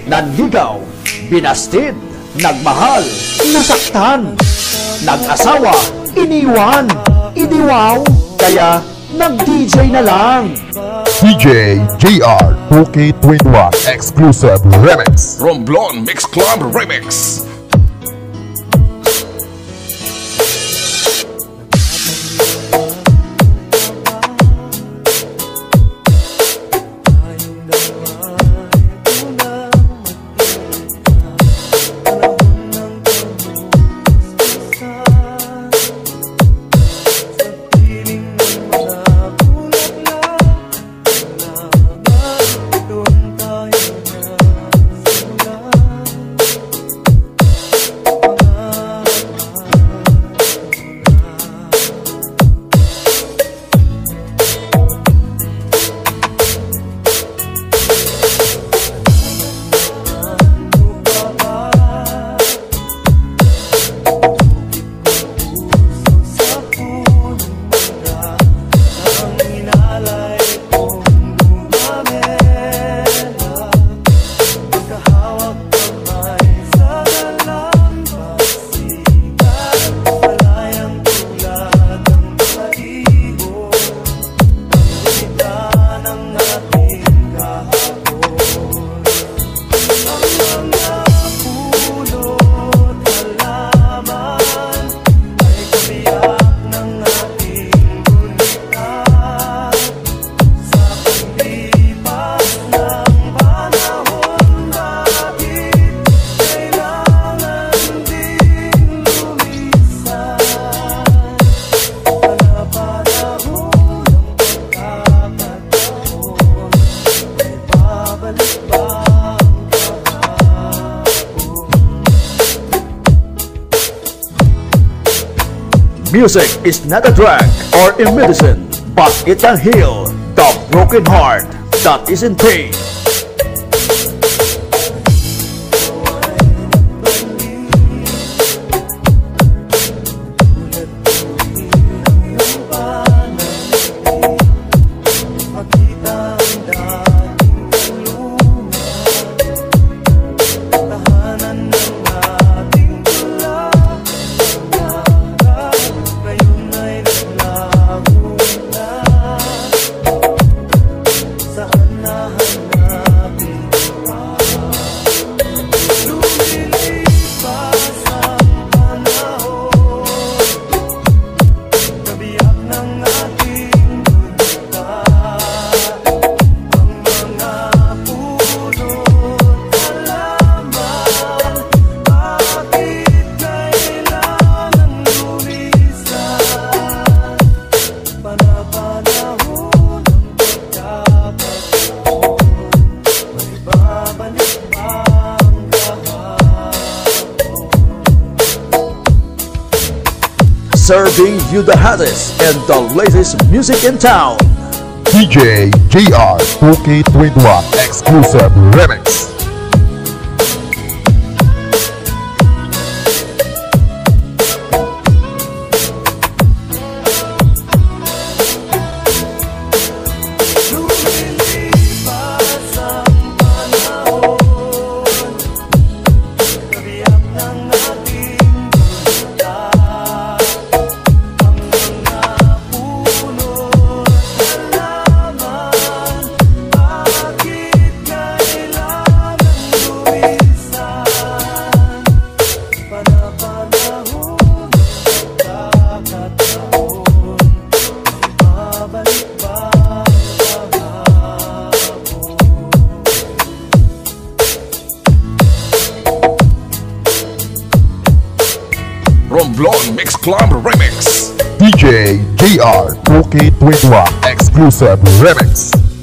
Nanligaw, binastid, nagmahal, nasaktan, nag-asawa, iniwan, iniwaw, kaya nag-DJ na lang. DJ JR 2K21 Exclusive Remix. Romblon Mix Club Remix. Music is not a drug or a medicine, but it can heal the broken heart that is in pain. Serving you the hottest and the latest music in town. DJ JR 2K21 Exclusive Remix. Romblon Mix Club Remix. DJ JR 2K21 Exclusive Remix.